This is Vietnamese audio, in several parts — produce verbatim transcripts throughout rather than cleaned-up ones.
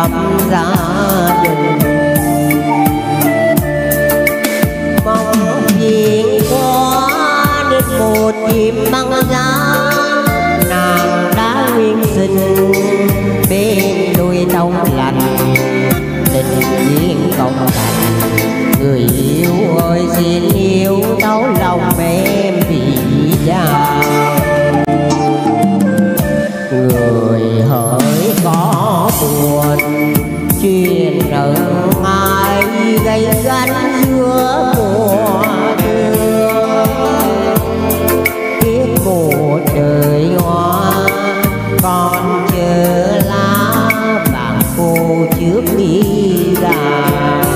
lập gia đình. Mong chuyện qua đến một chim băng giá, nàng đã nguyên sinh bên đôi đông lạnh. Tình duyên công thành, người yêu ơi xin yêu thấu lòng em vì cha. Người hỡi có buồn chuyện nợ ai gây gánh giữa mùa thương. Kiếp một trời hoa còn chờ lá vàng khô trước đi ra.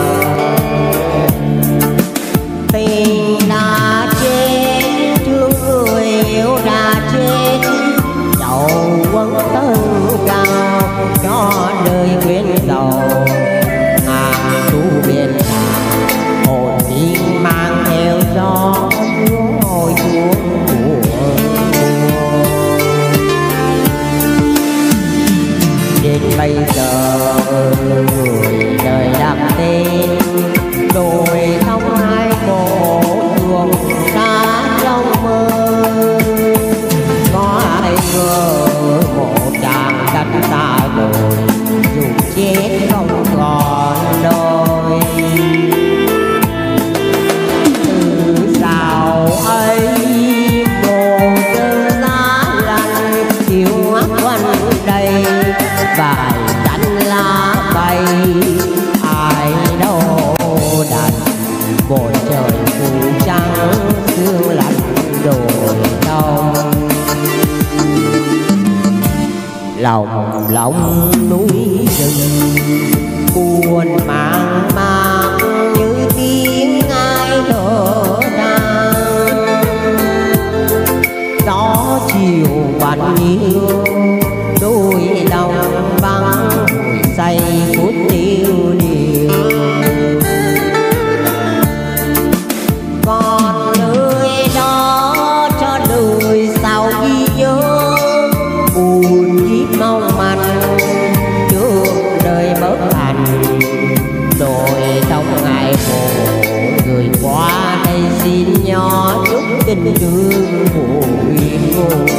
Tình đã chết thương người yêu đã chết, dẫu quân tân cao cho đời quyến giàu. Hàng thu biển thả hồn nhiên mang theo gió ngồi xuống buồn. Đến bây giờ người đời đặt tên đôi không hai bộ thường đã trong mơ. Có ai ngờ một chàng cánh ta rồi dù chết không còn đôi. Từ sao ấy một cơn giá lạnh chiều ngắt quanh đây, vài cánh lá bay ai đâu đành. Bầu trời phủ trắng sương lạnh đồi đông, lòng lòng núi rừng buồn mang mang như tiếng ai thở than. Gió chiều quạnh yêu đôi lòng vắng hồi say phút tiêu điều. Còn nơi đó cho đời sau ghi nhớ, buồn kiếp mong manh trước đời bất hạnh. Đôi trong ngày khổ người qua đây xin nhỏ chúc tình thương vui ngồi.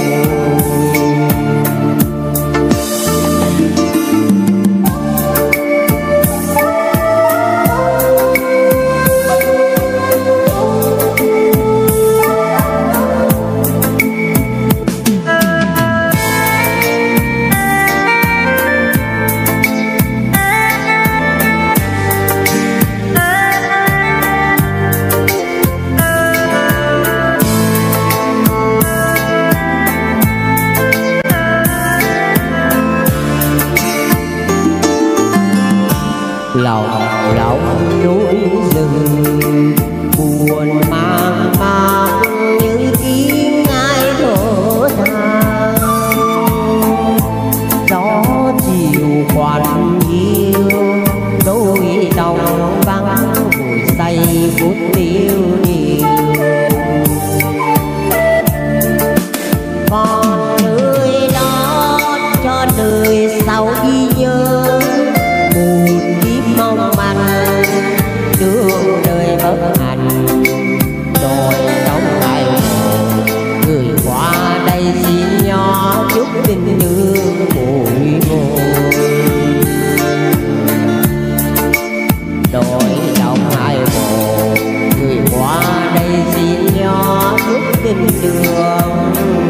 Lòng lòng núi rừng buồn mang mang như tiếng ai thở than. Gió chiều quạnh yêu đôi lòng vắng vùi say phút tiêu điều. Còn nơi đó cho đời sau ghi nhớ, buồn kiếp mong manh đường đời bất hạnh. Đôi trong ngày hồ người qua đây xin nhỏ chúc tình thương bụi ngồi. Đôi trong hai hồ người qua đây xin nhỏ chúc tình thương